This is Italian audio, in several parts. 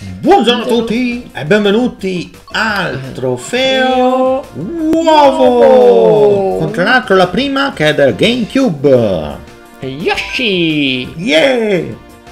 Buongiorno a tutti e benvenuti al trofeo uovo con tra l'altro la prima che è del GameCube. Yoshi! Yeah!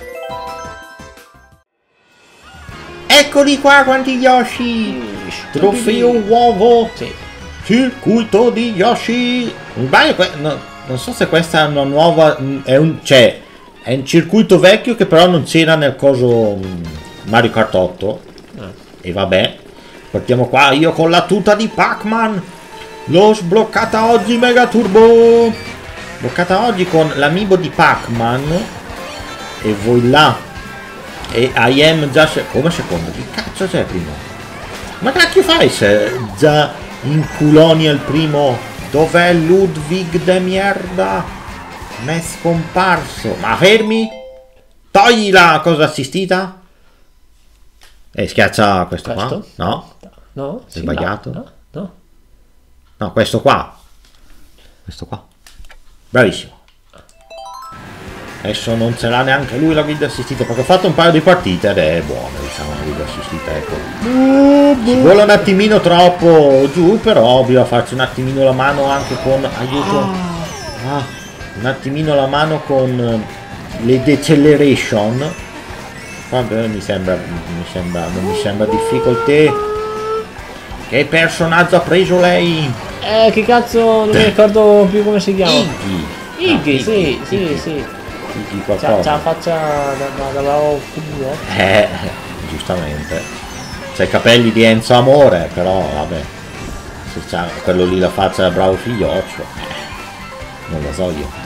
Eccoli qua quanti Yoshi! Trofeo uovo! Sì. Circuito di Yoshi! Non so se questa è una nuova... è un circuito vecchio che però non c'era nel coso Mario Kart 8. E vabbè, partiamo qua io con la tuta di Pac-Man. L'ho sbloccata oggi Mega Turbo. Sbloccata oggi con l'amiibo di Pac-Man. E voi là. E I am già come secondo. Che cazzo c'è primo? Ma cacchio fai se già in culonia il primo? Dov'è Ludwig de merda? M'è scomparso. Ma fermi? Togli la cosa assistita? E schiaccia questo qua? No? No? È sbagliato? No. No, questo qua. Questo qua. Bravissimo. Adesso non ce l'ha neanche lui la guida assistita, perché ho fatto un paio di partite ed è buona, diciamo, la guida assistita, ecco. Ci vuole un attimino troppo giù, però bisogna farci un attimino la mano anche con aiuto. Un attimino la mano con le deceleration. Vabbè, non mi sembra difficoltà. Che personaggio ha preso lei? Che cazzo, non mi ricordo più come si chiama. Iggy, sì. Iggy C'ha qualcosa. la faccia da bravo culo. Giustamente. C'ha i capelli di Enzo Amore, però vabbè. Se c'ha quello lì la faccia da bravo figlioccio. Non lo so io.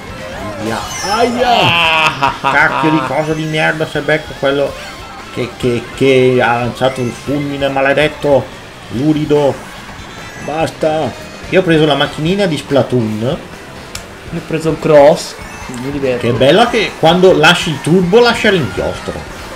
Cacchio di cosa di merda se becco quello che ha lanciato il fulmine maledetto lurido. Basta. Io ho preso la macchinina di Splatoon. Io ho preso il cross. Mi diverto. Che è bella che quando lasci il turbo lascia l'inchiostro.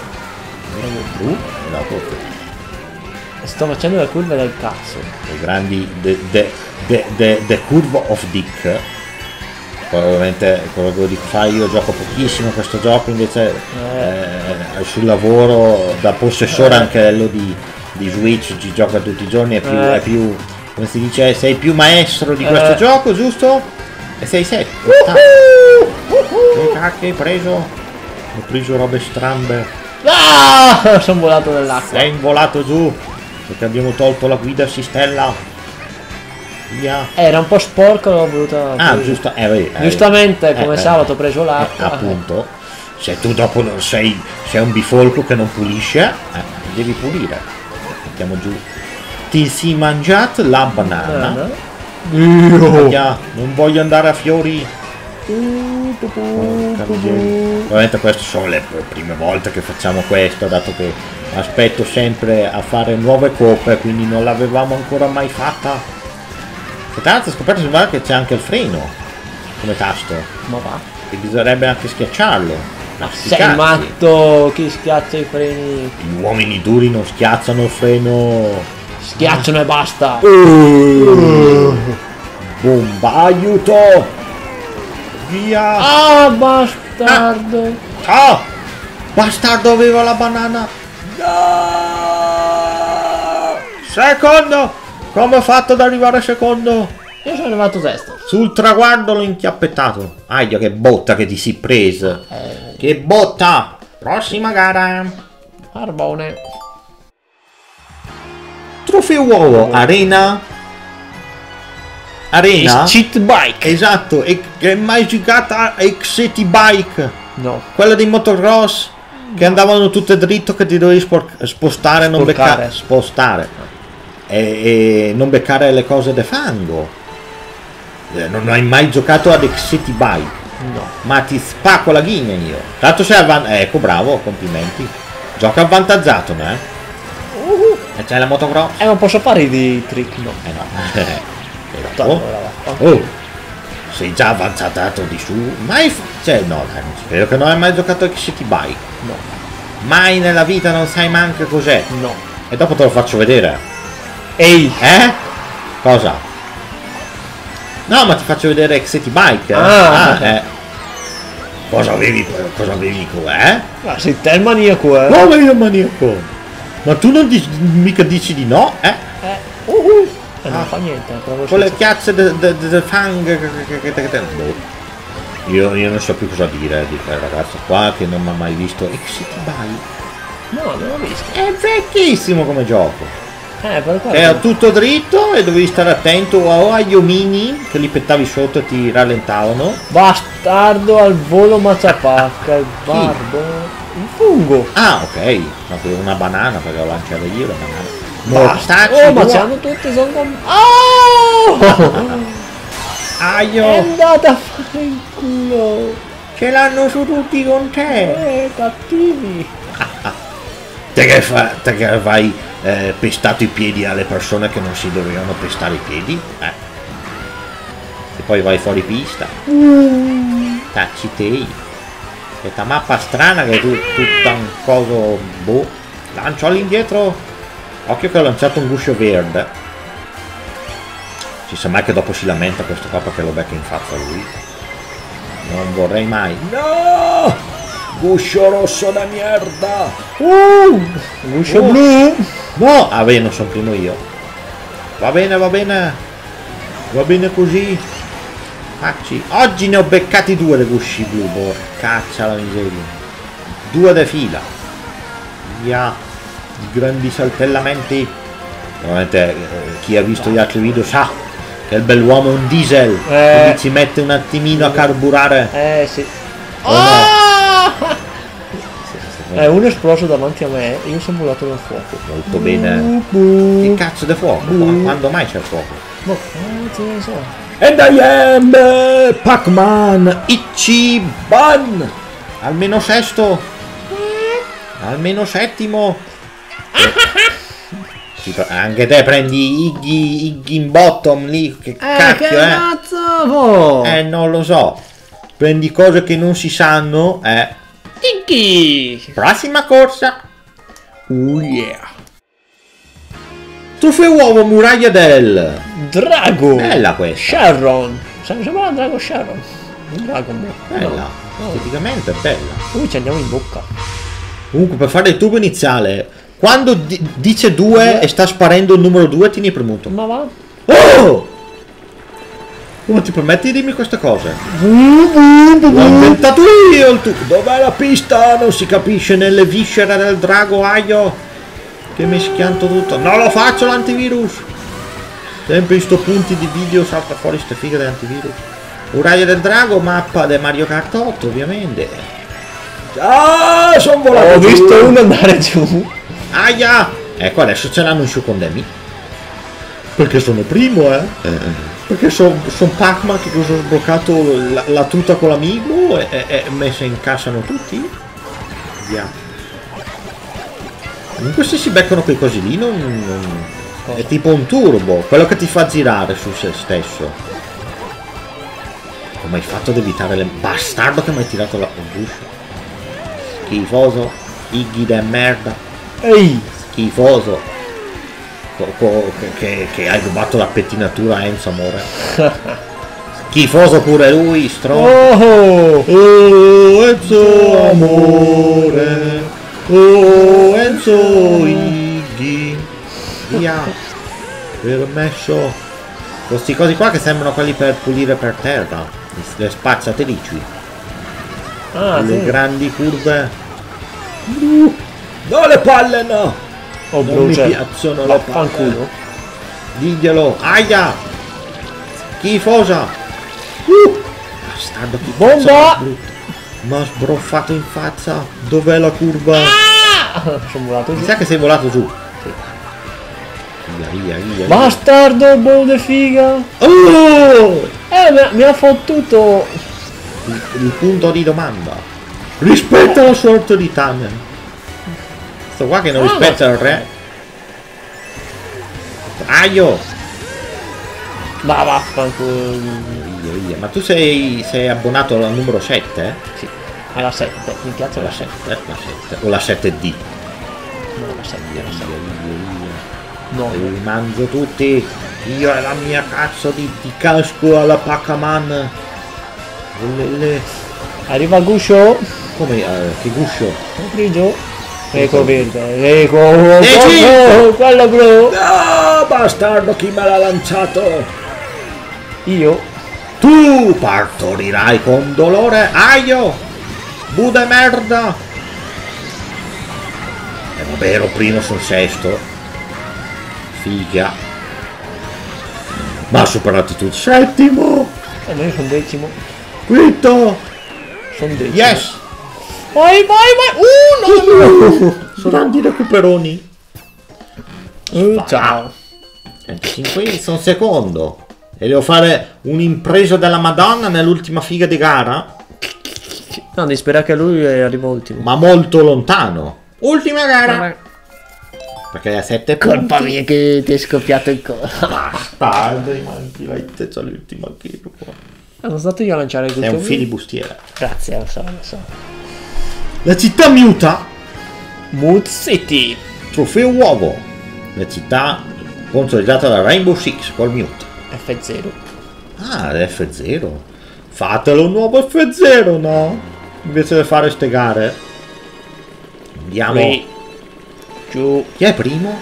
E dopo Sto facendo le curve del cazzo. i grandi the curve of dick. Poi ovviamente quello che dico fare, io gioco pochissimo questo gioco, invece sul lavoro da possessore anche quello di Switch ci gioca tutti i giorni, è più come si dice, sei più maestro di questo gioco, giusto? E sei set. Che cacchio hai preso? Ho preso robe strambe. Sono volato nell'acqua. Sei involato giù perché abbiamo tolto la guida assistella. Via. Era un po' sporco, l'ho voluta. Giusto. Giustamente come sabato ho preso l'acqua. Appunto. Se tu dopo non sei un bifolco che non pulisce, devi pulire. Mettiamo giù. Ti si mangiato la banana. Non voglio andare a fiori. Ovviamente queste sono le prime volte che facciamo questo, dato che aspetto sempre a fare nuove coppe, quindi non l'avevamo ancora mai fatta. E tra l'altro ho scoperto che c'è anche il freno come tasto. Ma va. E bisognerebbe anche schiacciarlo. Ma sti Sei cazzi. matto, chi schiaccia i freni? Gli uomini duri non schiacciano il freno. Schiacciano e basta. Bomba, aiuto! Via! Bastardo! Bastardo, aveva la banana! Secondo! Come ho fatto ad arrivare secondo? Io sono arrivato sesto. Sul traguardo l'ho inchiappettato. Aia, che botta che ti si prese! Che botta! Prossima gara! Carbone. Trofeo uovo, arena. Cheat bike. Esatto, e che mai giocata a City Bike, No. quella dei motocross che andavano tutte dritto, che ti dovevi spostare, non beccare, spostare e non beccare le cose de fango. Non hai mai giocato ad City Bike? No. Ma ti spacco la ghigna io. Tanto sei ecco, bravo, complimenti. Gioca avvantaggiato, no? E c'è la motocross? Non posso fare di trick, no. No. Allora, Sei già avanzatato di su? Mai cioè no, dai, non spero che non hai mai giocato a City Bike. No. Mai nella vita non sai manco cos'è. No. E dopo te lo faccio vedere. Ehi! Cosa? No, ma ti faccio vedere City Bike. Cosa avevi qua, Ma sei te il maniaco, Come il maniaco? Ma tu non mica dici di no, eh? Non fa niente, proprio Con le senza- chiazze del fang boh. Io non so più cosa dire di quel ragazzo qua che non mi ha mai visto. City Buy No, non l'ho visto. è vecchissimo come gioco. Per quello. È tutto dritto e dovevi stare attento o agli omini che li pettavi sotto e ti rallentavano. Bastardo al volo mazzapacca, il barbo. Il fungo. Ah, ok. No, una banana perché lo lanciavo io la banana. Basta. Mortacci, Oh, ma due. c'hanno tutti, sono con... Oh! È Aio! andata a fare il culo. Ce l'hanno su tutti con te! Cattivi. Te che vai pestato i piedi alle persone che non si dovevano pestare i piedi? E poi vai fuori pista. Tacci te. Questa mappa strana che è tutta un coso. Boh. Lancio all'indietro. Occhio che ho lanciato un guscio verde. Ci sa mai che dopo si lamenta questo qua perché lo becca in faccia lui. Non vorrei mai. No! Guscio rosso da merda! Guscio blu. No! Ah beh, non sono primo io. Va bene, va bene. Va bene così. Facci. Oggi ne ho beccati due dei gusci blu. Porcaccia la miseria. Due de fila. Via. Grandi saltellamenti. Ovviamente chi ha visto gli altri video sa che il bell'uomo è un diesel. Quindi ci mette un attimino a carburare. Sì. O no? Uno è esploso davanti a me e io sono volato nel fuoco. Molto bene. Che cazzo di fuoco? Quando mai c'è il fuoco? Ma cazzo ne so. And I am Pac-Man Ichiban. Almeno sesto. Almeno settimo. Sì, anche te prendi Iggy in bottom lì. Che cacchio, che cazzo? Non lo so. Prendi cose che non si sanno. Iggy. Prossima corsa. Oh yeah. Trofeo uovo muraglia del Drago. Bella questa. Sharon. Sembra un drago Sharon. Un Dragon Ball. Bella. Esteticamente è bella. Ci andiamo in bocca. Comunque per fare il tubo iniziale, quando dice 2 e sta sparendo il numero 2 tieni premuto. Ma va. Oh! Come ti permetti di dirmi queste cose? L'ho inventato io il tubo. Dov'è la pista? Non si capisce nelle viscere del drago aio. Che mi schianto tutto. Non lo faccio l'antivirus. Sempre in sto punti di video salta fuori ste fighe dell'antivirus. Muraglia del drago, mappa del Mario Kart 8 ovviamente. Ah, sono volato. Ho visto uno andare giù. Aia! Ecco, adesso ce l'hanno in su con Demi. Perché sono primo, Perché sono Pac-Man che cosa ho sbloccato la tuta con l'amigo e me se incassano tutti. Via. Comunque se si beccano quei cosi lì è tipo un turbo, quello che ti fa girare su se stesso. Come hai fatto ad evitare le... Bastardo che mi hai tirato la guscio. Schifoso. Iggy de merda. Ehi. Schifoso. Che hai rubato la pettinatura a Enzo, amore. Schifoso pure lui, stronzo. Oh, Enzo, amore. Oh, Enzo, Iggy. Via. Permesso. Questi cosi qua che sembrano quelli per pulire per terra. Le spazzatrici. Le grandi curve. No, le palle no! Oh, non mi piacciono le palle. Diglielo. Aia! Schifosa! Bastardo, che bomba! Mi ha sbroffato in faccia. Dov'è la curva? Sono volato giù. Mi sa che sei volato giù. Sì. Via. Bastardo, boh de figa! Oh! Mi ha fottuto! Il punto di domanda. Rispetta la sorte di Tannen. Sto qua che non rispetta il re. Aio! Ma vaffanculo. Via. Ma tu sei abbonato al numero 7? Sì, alla 7. Mi piace la 7. La 7. O la 7D? No, la 7. Via. No. Li mangio tutti. Io e la mia cazzo di casco alla Pac-Man. Arriva il guscio. Come? Che guscio? Grigio. Eco verde, eco, quello blu. No, bastardo, chi me l'ha lanciato? Io? Tu partorirai con dolore, aio! Bude merda! E vabbè, ero primo, sono sesto. Figa. Ma ha superato tutti. Settimo! E noi sono decimo. Quinto! Sono decimo. Yes! Vai! No! Sono tanti recuperoni. Ciao. Quindi sono secondo. E devo fare un'impresa della Madonna nell'ultima figa di gara. No, devi sperare che lui arriva ultimo. Ma molto lontano. Ultima gara. Perché a 7 punti. Colpa mia che ti è scoppiato il collo. Bastardo, manchi la c'è l'ultima kill qua. Sono stato io a lanciare il È un colpo. filibustiere. Grazie, lo so. La città muta. Mood City. Trofeo uovo. La città consolidata da Rainbow Six col mute. F0. Ah, l'F0. Fatelo un nuovo F0, no? Invece di fare ste gare. Andiamo. Qui. Giù. Chi è primo?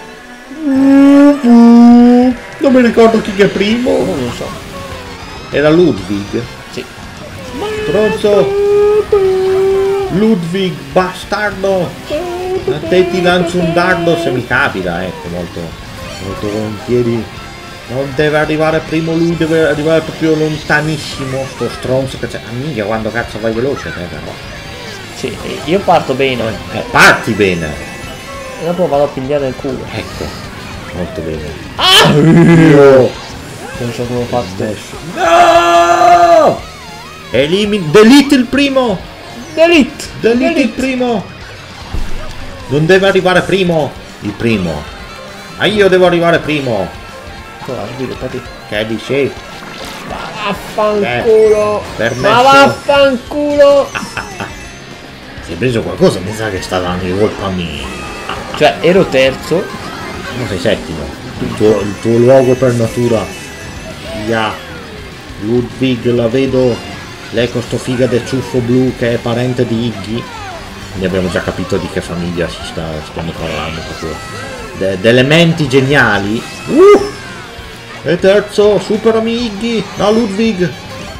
Non mi ricordo chi è primo. Non lo so. Era Ludwig. Sì. Stronzo. Ludwig, bastardo. A te ti lancio un dardo se mi capita, ecco, molto volentieri. Non deve arrivare primo lui, deve arrivare proprio lontanissimo. Sto stronzo che c'è. Amica, quando cazzo vai veloce te però. Sì, io parto bene. Parti bene. E dopo vado a pigliare il culo. Ecco. Molto bene. Ah! Io. Non so come ho fatto. No! Delete il primo. Delete il primo. Non deve arrivare primo. Il primo. Ma io devo arrivare primo. Che dici? Vaffanculo. Permesso. Ma vaffanculo. Si è preso qualcosa, mi sa che sta dando colpa mia. Cioè, ero terzo. Non sei settimo. Il tuo luogo per natura. Yeah. Ludwig la vedo. Lei con sto figa del ciuffo blu che è parente di Iggy. Quindi abbiamo già capito di che famiglia stiamo parlando proprio. Delle menti geniali. E terzo, superami Iggy. No, Ludwig.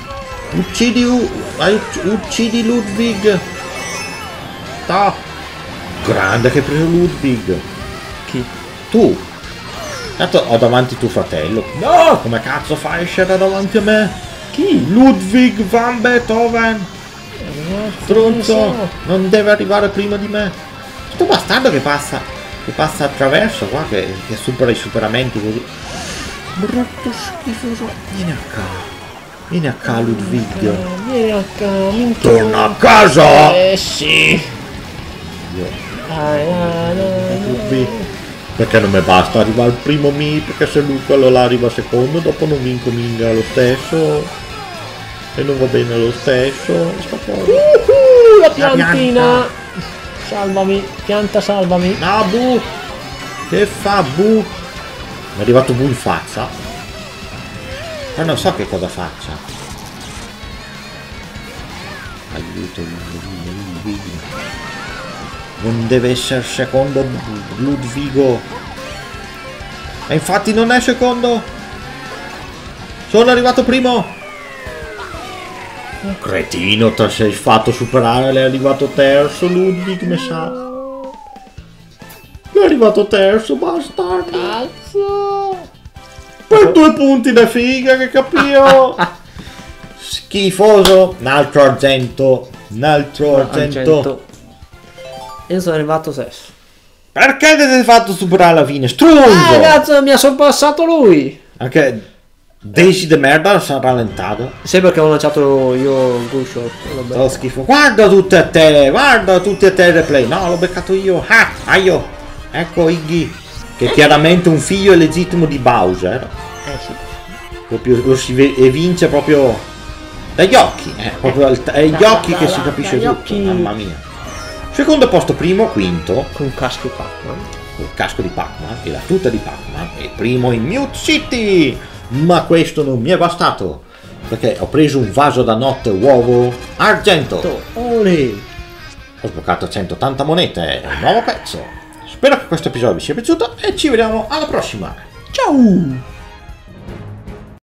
Uccidi Ludwig. No. Grande che hai preso Ludwig. Chi? Tu. Tanto ho davanti tuo fratello. No! Come cazzo fai a uscire davanti a me? Chi? Ludwig van Beethoven. Stronzo. Non deve arrivare prima di me. Sto bastardo che passa attraverso qua, che supera i superamenti così. Brutto schifoso. Vieni a casa Ludwig. Vieni a casa. Torna a casa. Sì. Perché non mi basta arrivare al primo mi, perché se lui quello là arriva secondo, dopo non vinco minga lo stesso. E non va bene lo stesso. Sta fuori. La piantina. Salvami, pianta, salvami. No, Bu. Che fa Bu? Mi è arrivato Bu in faccia. Ma non so che cosa faccia. Aiuto, non deve essere secondo Ludwigo. E infatti non è secondo. Sono arrivato primo. Cretino, ti sei fatto superare, l'è arrivato terzo Ludwig, mi sa. È arrivato terzo, bastardo. Cazzo. Per 2 punti da figa, che capio. Schifoso. Un altro argento. Io sono arrivato sesto. Perché ti sei fatto superare alla fine? Strunzo! Cazzo, mi ha sorpassato lui. Anche Daisy de merda si è rallentato. Sì, perché ho lanciato io il Gushot. Sto schifo. Guarda tutte a te il replay. No, l'ho beccato io. Aio. Ecco Iggy, che è chiaramente un figlio illegittimo di Bowser. Sì. Proprio lo si evince proprio dagli occhi. Proprio gli occhi che si capisce tutto. Mamma mia. Secondo posto primo, quinto. Con casco di Pac-Man. Col casco di Pac-Man e la tuta di Pac-Man. E primo in Mute City. Ma questo non mi è bastato, perché ho preso un vaso da notte uovo argento. Olè. Ho sbloccato 180 monete, nuovo pezzo. Spero che questo episodio vi sia piaciuto e ci vediamo alla prossima. Ciao!